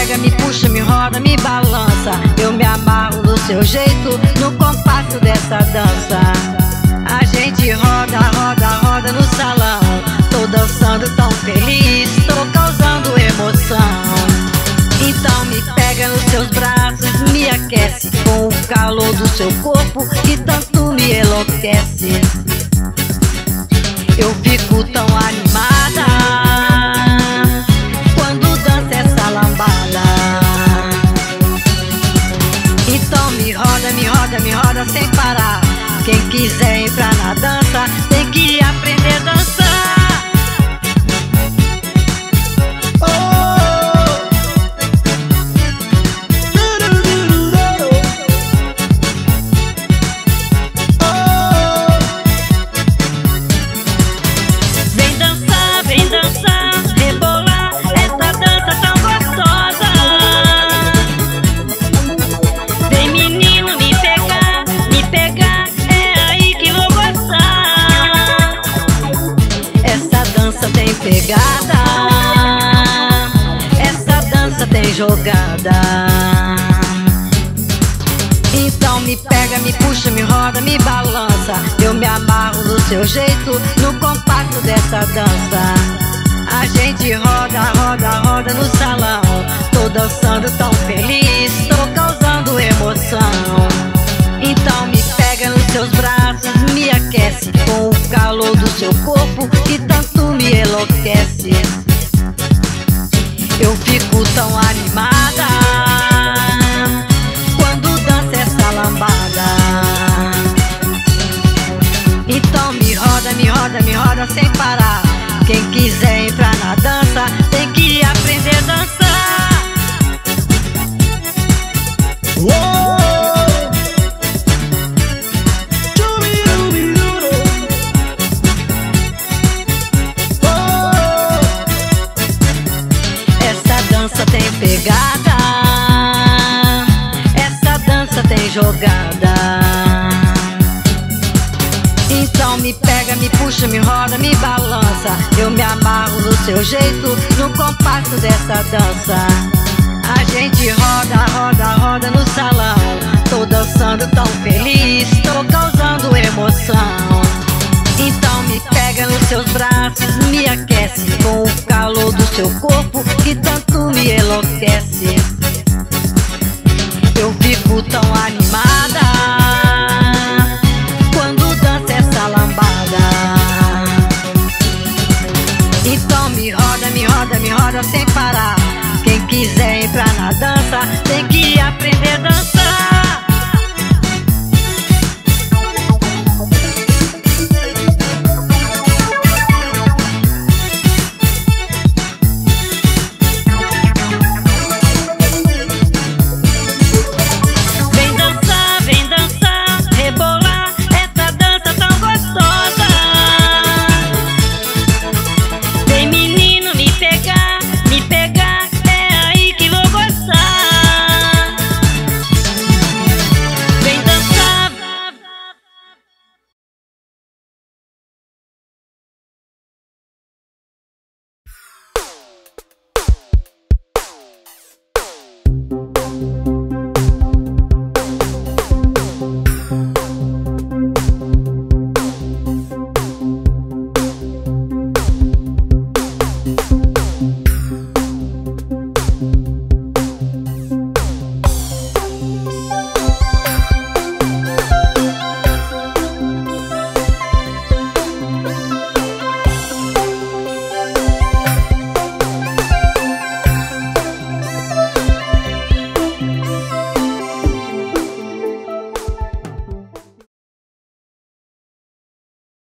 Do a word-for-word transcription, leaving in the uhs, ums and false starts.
pega, me puxa, me roda, me balança. Eu me amarro do seu jeito, no compasso dessa dança. A gente roda, roda, roda no salão. Tô dançando tão feliz, tô causando emoção. Então me pega nos seus braços, me aquece com o calor do seu corpo que tanto me enlouquece. Eu fico tão animada quando dança essa lambada. Então me roda, me roda, me roda sem parar. Quem quiser entrar na dança tem que aprender a dançar. Pegada, essa dança tem jogada. Então me pega, me puxa, me roda, me balança. Eu me amarro do seu jeito, no compasso dessa dança. A gente roda, roda, roda no salão. Tô dançando tão feliz, tô causando emoção. Então me pega nos seus braços, me aquece com o calor do seu corpo que tanto me enlouquece. Eu fico tão animada quando dança essa lambada. Então me roda, me roda, me roda sem parar. Quem quiser entrar na dança tem que aprender a dançar. Uou! Tem pegada, essa dança tem jogada. Então me pega, me puxa, me roda, me balança. Eu me amarro do seu jeito, no compasso dessa dança. A gente roda, roda, roda no salão. Tô dançando tão feliz, tô causando emoção. Então me pega nos seus braços, me aquece com o calor do seu corpo que tanto me enlouquece. Eu fico tão animada quando dança essa lambada. Então me roda, me roda, me roda sem parar. Quem quiser entrar na dança tem